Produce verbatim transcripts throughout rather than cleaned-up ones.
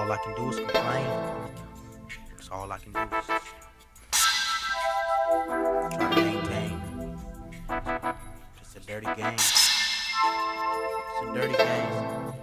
all I can do is complain. That's all I can do is try to maintain. It's a dirty game. It's a dirty game.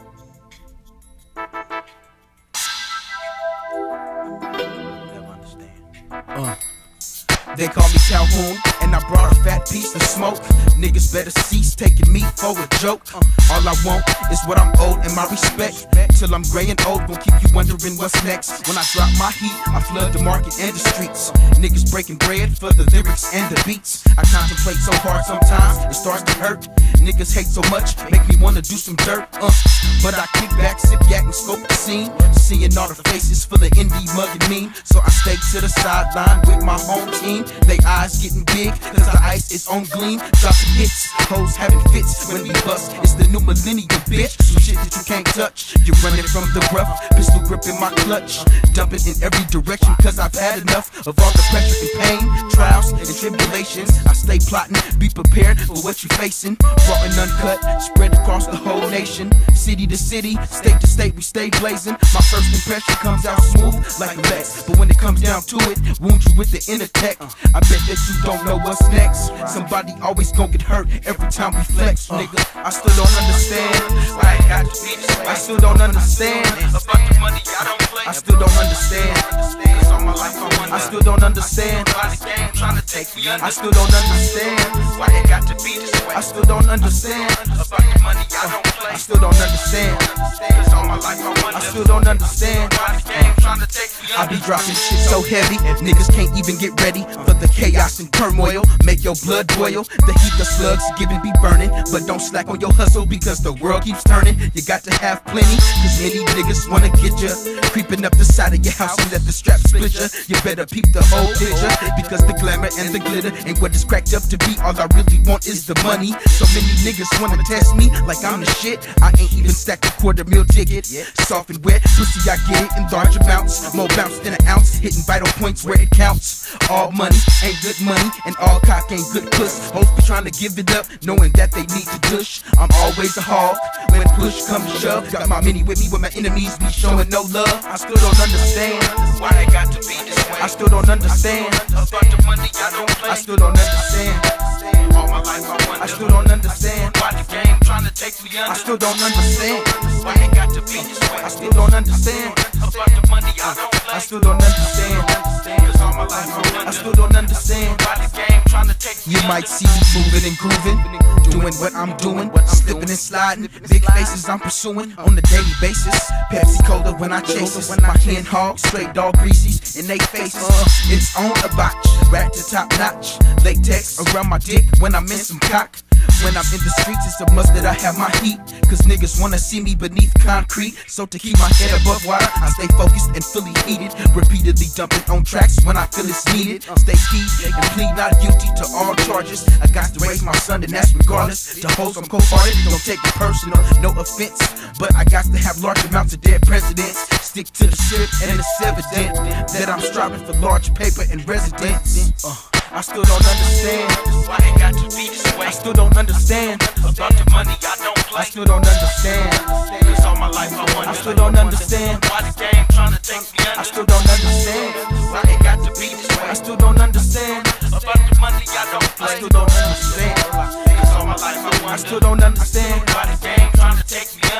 Never understand. Uh. They call me Calhoun, and I brought a fat piece of smoke. Niggas better cease taking me for a joke. uh, All I want is what I'm owed and my respect. Till I'm gray and old, gon' keep you wondering what's next. When I drop my heat, I flood the market and the streets. Niggas breaking bread for the lyrics and the beats. I contemplate so hard sometimes, it starts to hurt. Niggas hate so much, make me wanna do some dirt. uh, But I kick back, sip yak and scope the scene. Seeing all the faces full of indie mugging mean. So I stay to the sideline with my home team. They eyes getting big, cause the ice is on gleam. Dropping hits, hoes having fits when we bust. It's the new millennium, bitch. Some shit that you can't touch. You're running from the rough, pistol grip in my clutch. Dumping in every direction, cause I've had enough of all the pressure and pain, trials and tribulations. I stay plotting, be prepared for what you're facing. Raw and uncut, spread across the whole nation. City to city, state to state, we stay blazing. My first impression comes out smooth like a Lex, but when it comes down to it, wound you with the inner tech. I bet that you don't know what's next. Somebody always gon' get hurt every time we flex, nigga. I still don't understand. I ain't got to be this way. I still don't understand about the money I don't play. I still don't understand. Cause all my life I wonder. I still don't understand why the game trying to take me under. I still don't understand why it got to be this way. I still don't understand about the money I don't play. I still don't understand. Cause all my life I wonder. I still don't understand why the game trying to take me under. I be dropping shit so heavy, niggas can't even get ready for the chaos and turmoil. Make your blood boil. The heat the slugs giving be burning, but don't slack on your hustle because the world keeps turning. You got to have plenty, cause many niggas wanna get ya. Creeping up the side of your house and let the strap split ya. You better peep the whole picture, because the glamour and the glitter ain't what it's cracked up to be. All I really want is the money. So many niggas wanna test me like I'm the shit. I ain't even stacked a quarter meal ticket. Soft and wet, pussy I get it in large amounts. More bounce than an ounce, hitting vital points where it counts. All money ain't good money, and all cock ain't good puss. Hoes be trying to give it up, knowing that they need to dush. I'm always a hog when push comes to shove. Got my mini with me when my enemies be showing no love. I still don't understand why they got to be this way. I still don't understand about the money I don't play. I still don't understand. All my life I wonder. I still don't understand why the game trying to take me under. I still don't understand why it got to be this way. I still don't understand about the money I don't play. I still don't understand. Cause all my life I wonder. I still don't understand why the game trying to take me under. You might see me moving and grooving, doing what I'm doing, slipping and sliding. Big faces I'm pursuing on a daily basis. Pepsi Cola when I chase it. My hen hog, straight dog greasies in they faces. It's on a botch, rat to top notch. Latex around my dick when I'm in some cock. When I'm in the streets, it's a must that I have my heat, cause niggas wanna see me beneath concrete. So to keep my head above water, I stay focused and fully heated. Repeatedly dumping on tracks when I feel it's needed. Stay key and plead not guilty to all charges. I got to raise my son and that's regardless. To hoes I'm cold-hearted, don't take it personal, no offense. But I got to have large amounts of dead presidents. Stick to the script and it's evident that I'm striving for large paper and residence. uh. I still don't understand why it got to be this way. I still don't understand about the money I don't play. I still don't understand, cause all my life I wonder. I still don't understand why the game trying to take me under. I still don't understand why it got to be this way. I still don't understand about the money I don't play. I still don't understand, cause all my life I wonder. I still don't understand why the game trying to take me under.